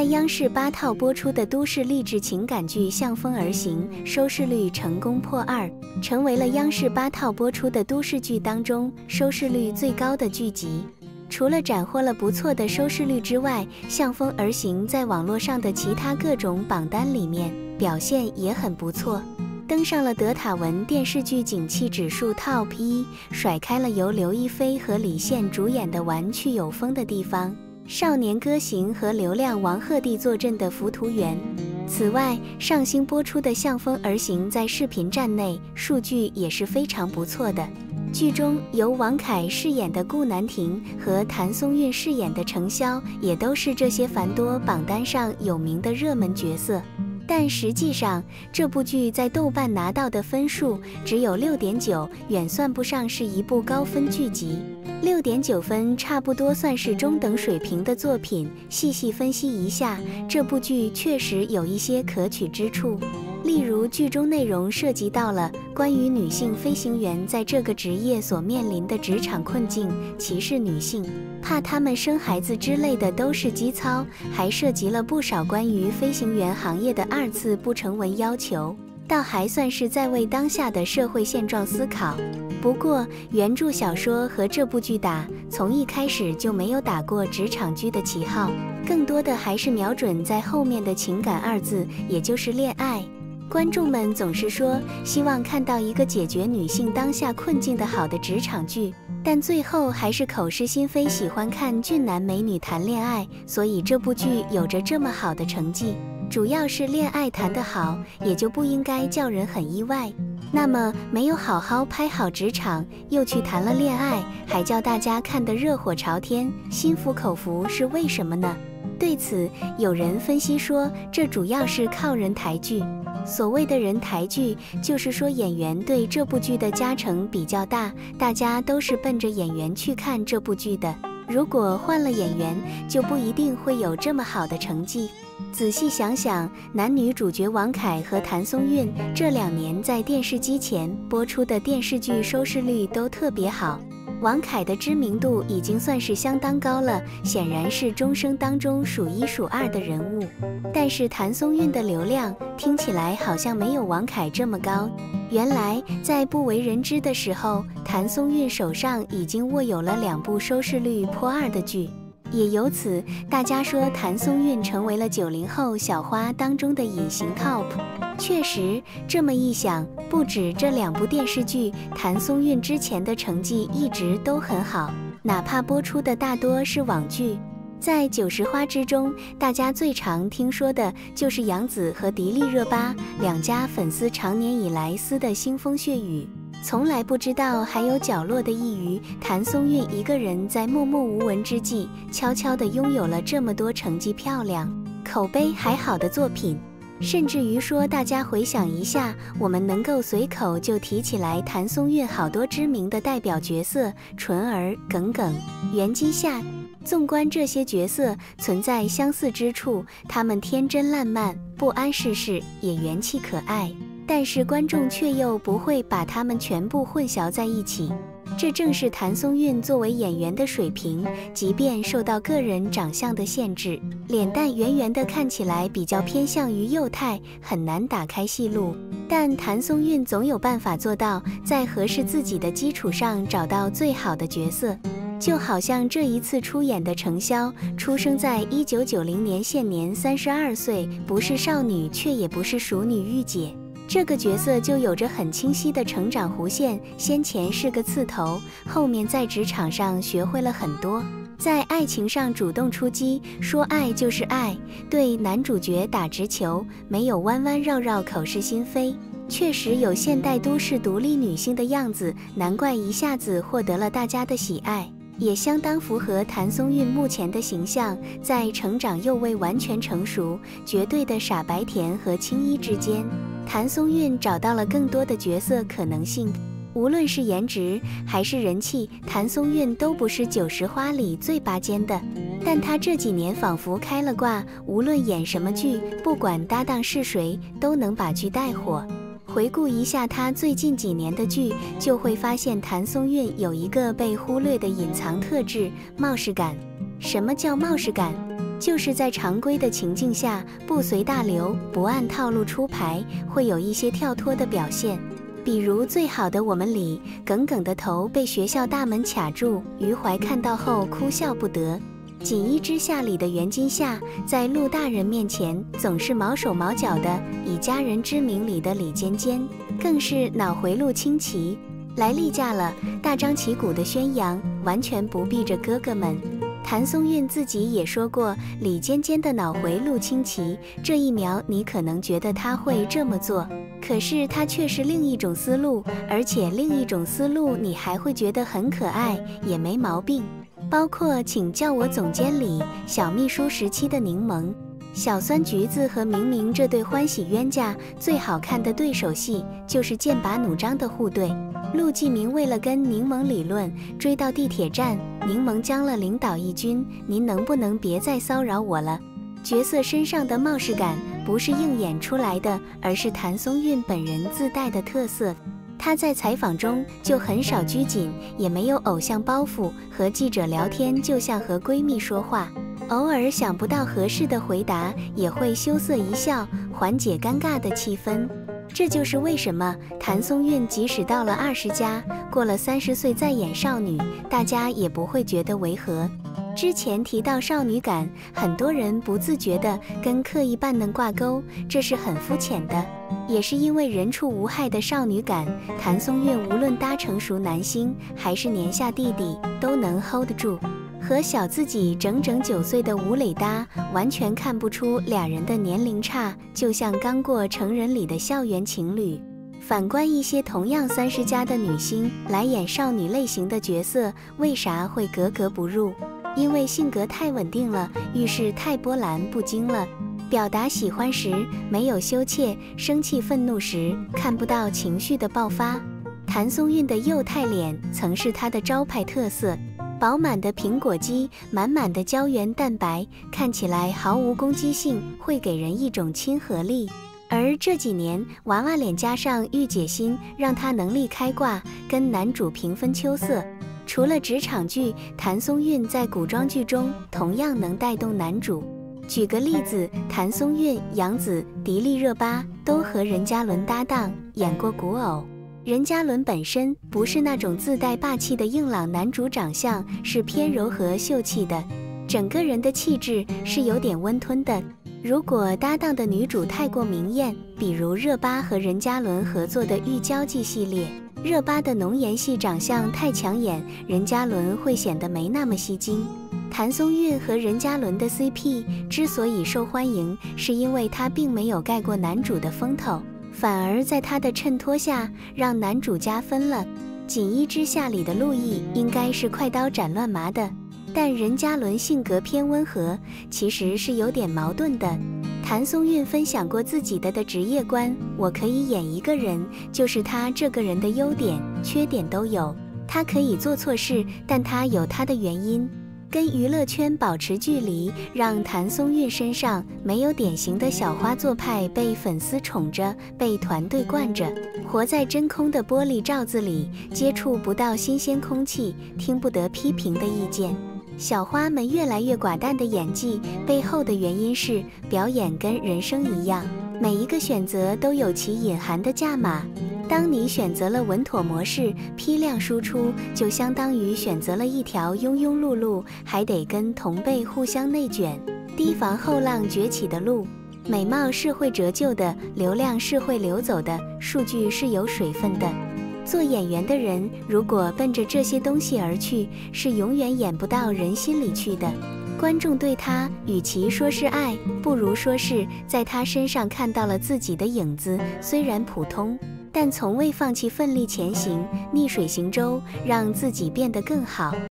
央视8套播出的都市励志情感剧《向风而行》收视率成功破2，成为了央视8套播出的都市剧当中收视率最高的剧集。除了斩获了不错的收视率之外，《向风而行》在网络上的其他各种榜单里面表现也很不错，登上了德塔文电视剧景气指数 TOP 1，甩开了由刘亦菲和李现主演的《玩去有风的地方》、《少年歌行》和流量王鹤棣坐镇的《浮屠缘》。此外，上星播出的《向风而行》在视频站内数据也是非常不错的。剧中由王凯饰演的顾南亭和谭松韵饰演的程潇，也都是这些繁多榜单上有名的热门角色。但实际上，这部剧在豆瓣拿到的分数只有 6.9， 远算不上是一部高分剧集。6.9分差不多算是中等水平的作品。细细分析一下，这部剧确实有一些可取之处。例如，剧中内容涉及到了关于女性飞行员在这个职业所面临的职场困境、歧视女性、怕她们生孩子之类的都是基操，还涉及了不少关于飞行员行业的2次不成文要求，倒还算是在为当下的社会现状思考。不过，原著小说和这部剧从一开始就没有打过职场剧的旗号，更多的还是瞄准在后面的情感2字，也就是恋爱。观众们总是说希望看到一个解决女性当下困境的好的职场剧，但最后还是口是心非，喜欢看俊男美女谈恋爱，所以这部剧有着这么好的成绩，主要是恋爱谈得好，也就不应该叫人很意外。那么没有好好拍好职场，又去谈了恋爱，还叫大家看得热火朝天、心服口服，是为什么呢？对此，有人分析说，这主要是靠人台剧。所谓的人台剧，就是说演员对这部剧的加成比较大，大家都是奔着演员去看这部剧的。如果换了演员，就不一定会有这么好的成绩。仔细想想，男女主角王凯和谭松韵这2年在电视机前播出的电视剧收视率都特别好。王凯的知名度已经算是相当高了，显然是中生当中数1数2的人物。但是谭松韵的流量听起来好像没有王凯这么高。原来在不为人知的时候，谭松韵手上已经握有了2部收视率破2的剧，也由此大家说谭松韵成为了90后小花当中的隐形 TOP。确实，这么一想，不止这2部电视剧，谭松韵之前的成绩一直都很好，哪怕播出的大多是网剧。在90花之中，大家最常听说的就是杨紫和迪丽热巴2家粉丝长年以来撕得腥风血雨，从来不知道还有角落的一隅。谭松韵一个人在默默无闻之际，悄悄地拥有了这么多成绩漂亮、口碑还好的作品。甚至于说，大家回想一下，我们能够随口就提起来谭松韵好多知名的代表角色，纯儿、耿耿、袁姬夏。纵观这些角色存在相似之处，他们天真烂漫、不谙世事，也元气可爱，但是观众却又不会把他们全部混淆在一起。这正是谭松韵作为演员的水平，即便受到个人长相的限制，脸蛋圆圆的看起来比较偏向于幼态，很难打开戏路，但谭松韵总有办法做到在合适自己的基础上找到最好的角色。就好像这一次出演的程潇，出生在1990年，现年32岁，不是少女，却也不是熟女御姐。这个角色就有着很清晰的成长弧线，先前是个刺头，后面在职场上学会了很多，在爱情上主动出击，说爱就是爱，对男主角打直球，没有弯弯绕绕口是心非，确实有现代都市独立女性的样子，难怪一下子获得了大家的喜爱，也相当符合谭松韵目前的形象，在成长又未完全成熟、绝对的傻白甜和青衣之间，谭松韵找到了更多的角色可能性。无论是颜值还是人气，谭松韵都不是90花里最拔尖的，但她这几年仿佛开了挂，无论演什么剧，不管搭档是谁，都能把剧带火。回顾一下她最近几年的剧，就会发现谭松韵有一个被忽略的隐藏特质——冒失感。什么叫冒失感？ 就是在常规的情境下，不随大流，不按套路出牌，会有一些跳脱的表现。比如《最好的我们》里，耿耿的头被学校大门卡住，余淮看到后哭笑不得。《锦衣之下》里的袁今夏，在陆大人面前总是毛手毛脚的，以家人之名里的李尖尖，更是脑回路清奇，来例假了，大张旗鼓的宣扬，完全不避着哥哥们。谭松韵自己也说过，李尖尖的脑回路清奇，这一秒你可能觉得他会这么做，可是他却是另一种思路，而且另一种思路你还会觉得很可爱，也没毛病。包括请叫我总监里小秘书时期的柠檬、小酸橘子和明明这对欢喜冤家，最好看的对手戏就是剑拔弩张的互对。陆继明为了跟柠檬理论，追到地铁站，柠檬僵了，领导一军，您能不能别再骚扰我了？角色身上的冒失感不是硬演出来的，而是谭松韵本人自带的特色。她在采访中就很少拘谨，也没有偶像包袱，和记者聊天就像和闺蜜说话，偶尔想不到合适的回答，也会羞涩一笑，缓解尴尬的气氛。这就是为什么谭松韵即使到了20加，过了30岁再演少女，大家也不会觉得违和。之前提到少女感，很多人不自觉地跟刻意扮嫩挂钩，这是很肤浅的。也是因为人畜无害的少女感，谭松韵无论搭成熟男星还是年下弟弟都能 hold 住。和小自己整整9岁的吴磊搭，完全看不出俩人的年龄差，就像刚过成人礼的校园情侣。反观一些同样30加的女星来演少女类型的角色，为啥会格格不入？因为性格太稳定了，遇事太波澜不惊了。表达喜欢时没有羞怯，生气愤怒时看不到情绪的爆发。谭松韵的幼态脸曾是她的招牌特色，饱满的苹果肌，满满的胶原蛋白，看起来毫无攻击性，会给人一种亲和力。而这几年娃娃脸加上御姐心，让她能力开挂，跟男主平分秋色。除了职场剧，谭松韵在古装剧中同样能带动男主。举个例子，谭松韵、杨紫、迪丽热巴都和任嘉伦搭档演过古偶。任嘉伦本身不是那种自带霸气的硬朗男主长相，是偏柔和秀气的，整个人的气质是有点温吞的。如果搭档的女主太过明艳，比如热巴和任嘉伦合作的《玉娇记》系列，热巴的浓颜系长相太抢眼，任嘉伦会显得没那么吸睛。谭松韵和任嘉伦的 CP 之所以受欢迎，是因为她并没有盖过男主的风头，反而在她的衬托下让男主加分了。《锦衣之下》里的陆毅应该是快刀斩乱麻的，但任嘉伦性格偏温和，其实是有点矛盾的。谭松韵分享过自己的职业观，我可以演一个人，就是他这个人的优点缺点都有，他可以做错事，但他有他的原因。跟娱乐圈保持距离，让谭松韵身上没有典型的小花做派，被粉丝宠着，被团队惯着，活在真空的玻璃罩子里，接触不到新鲜空气，听不得批评的意见。小花们越来越寡淡的演技背后的原因是，表演跟人生一样，每一个选择都有其隐含的价码。当你选择了稳妥模式，批量输出，就相当于选择了一条庸庸碌碌，还得跟同辈互相内卷，提防后浪崛起的路。美貌是会折旧的，流量是会流走的，数据是有水分的。做演员的人，如果奔着这些东西而去，是永远演不到人心里去的。观众对他，与其说是爱，不如说是在他身上看到了自己的影子。虽然普通，但从未放弃奋力前行，逆水行舟，让自己变得更好。